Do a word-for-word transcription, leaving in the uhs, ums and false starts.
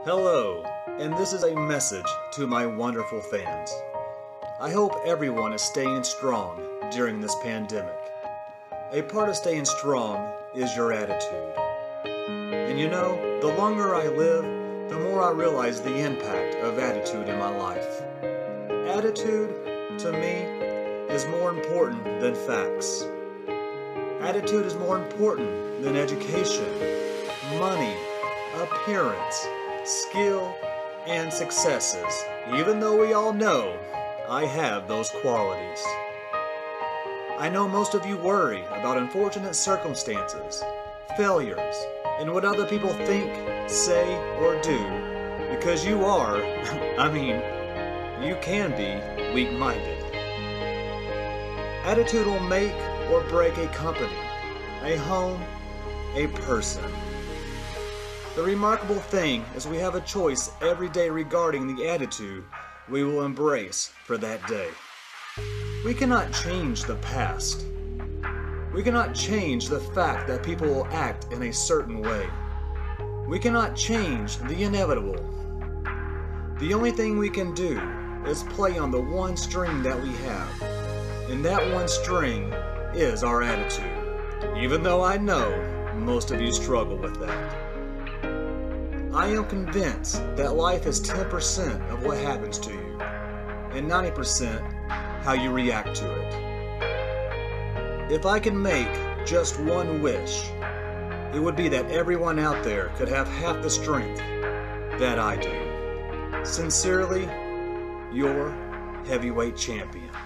Hello, and this is a message to my wonderful fans. I hope everyone is staying strong during this pandemic. A part of staying strong is your attitude. And you know, the longer I live, the more I realize the impact of attitude in my life. Attitude, to me, is more important than facts. Attitude is more important than education, money, appearance, skill, and successes, even though we all know I have those qualities. I know most of you worry about unfortunate circumstances, failures, and what other people think, say, or do, because you are, I mean, you can be weak-minded. Attitude will make or break a company, a home, a person. The remarkable thing is we have a choice every day regarding the attitude we will embrace for that day. We cannot change the past. We cannot change the fact that people will act in a certain way. We cannot change the inevitable. The only thing we can do is play on the one string that we have, and that one string is our attitude, even though I know most of you struggle with that. I am convinced that life is ten percent of what happens to you, and ninety percent how you react to it. If I can make just one wish, it would be that everyone out there could have half the strength that I do. Sincerely, your heavyweight champion.